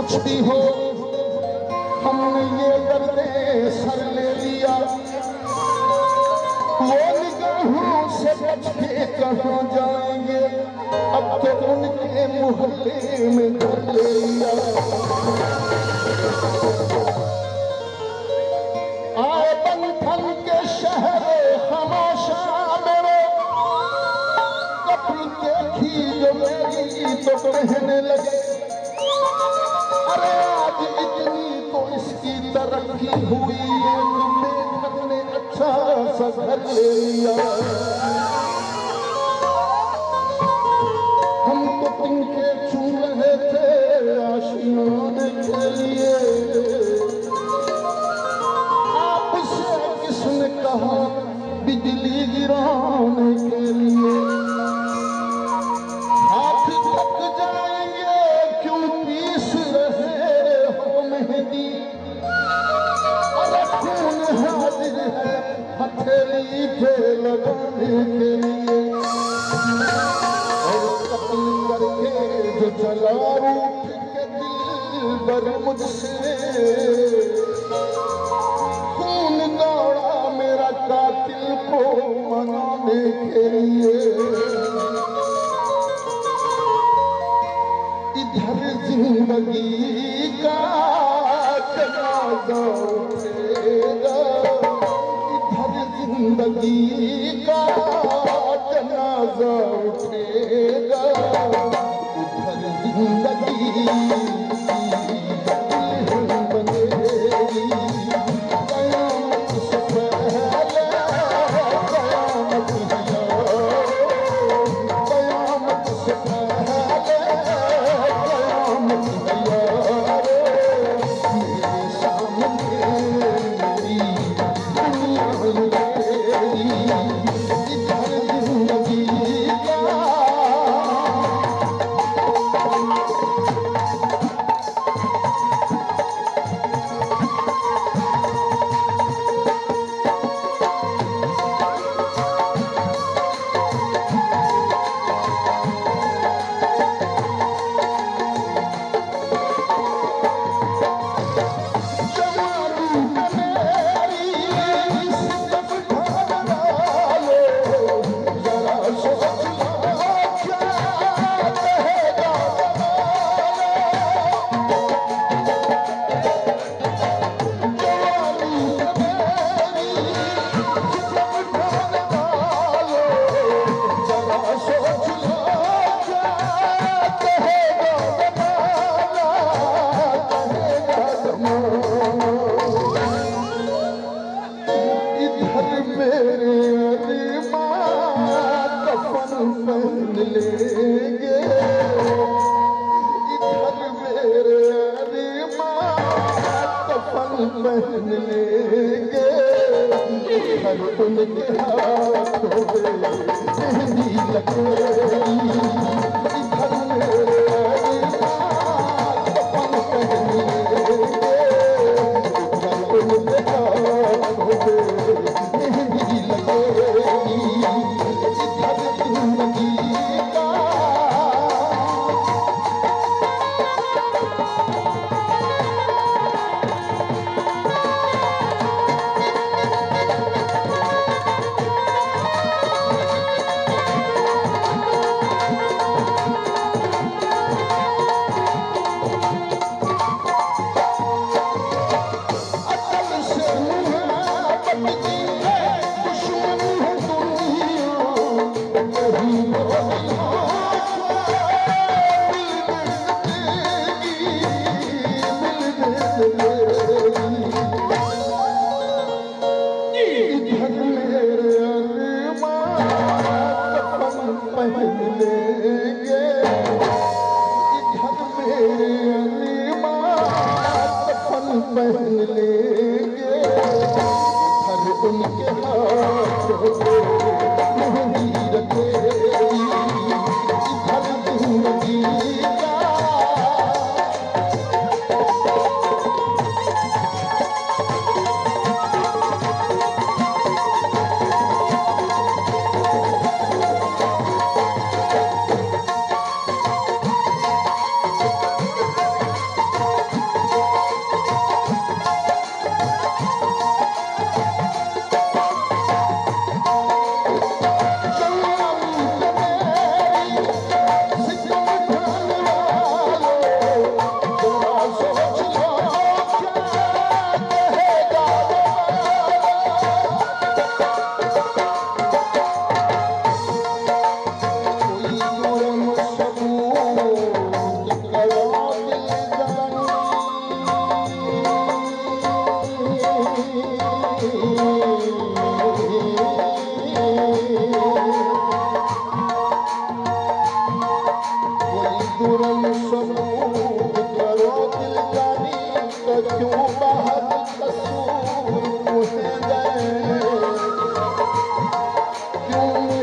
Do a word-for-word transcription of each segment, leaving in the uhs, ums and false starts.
कुछ भी हो हमने ये दर्दे सर ले लिया, वो निगाहों से बच के कहाँ जाएंगे, अब तो उनके मोहल्ले में घर ले लिया। आए बंधन के शहर खामोशा मेरे, कपल देखी जो मेरी तो कहने लगे, अरे आज इतनी तो इसकी तरक्की हुई है, बेघर ने अच्छा सा घर ले लिया। हम तो तिनके छू रहे थे आशियाने के लिए, आपसे किसने कहा बिजली गिराने के लिए। हाथ थक जाएंगे क्यों पीस रहे हो मेहंदी, अरे खून हाजिर है हथेली पे लगाने के लिए। और कत्ल करके जो चला उठ के दिल बर मुझसे, खून दौड़ा मेरा कातिल को मनाने के लिए। इधर जिंदगी का जनाजा उठेगा, इधर जिंदगी का जनाजा उठेगा, उधर जिंदगी बनेगी। कयामत से पहले कयामत कयामत से पहले कयामत मेरे सामने मेरी दुनिया लगेगी, इधर जिंदगी का लेंगे, इधर मेरे अरीमान कफन पहन लेंगे, इधर उनके हाथों में मेहंदी लगेगी, इधर मेरे अरीमान कफन पहन लेंगे, इधर उनके हाथों में मेहंदी लगेगी, इधर जिंदगी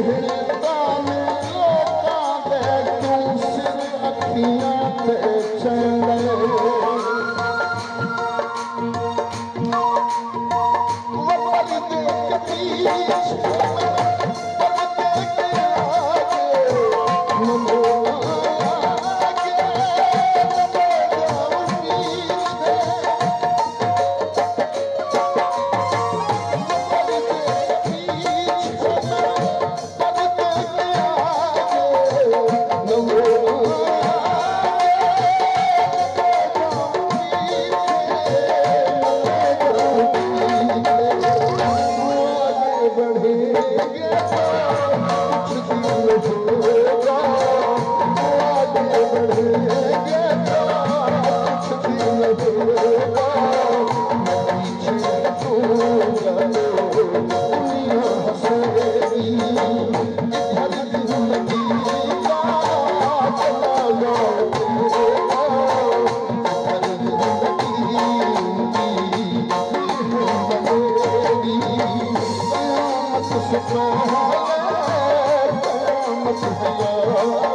हिरदान लोकां दे क्यों सिर अखियां ते चले वपरी दे कतीश Oh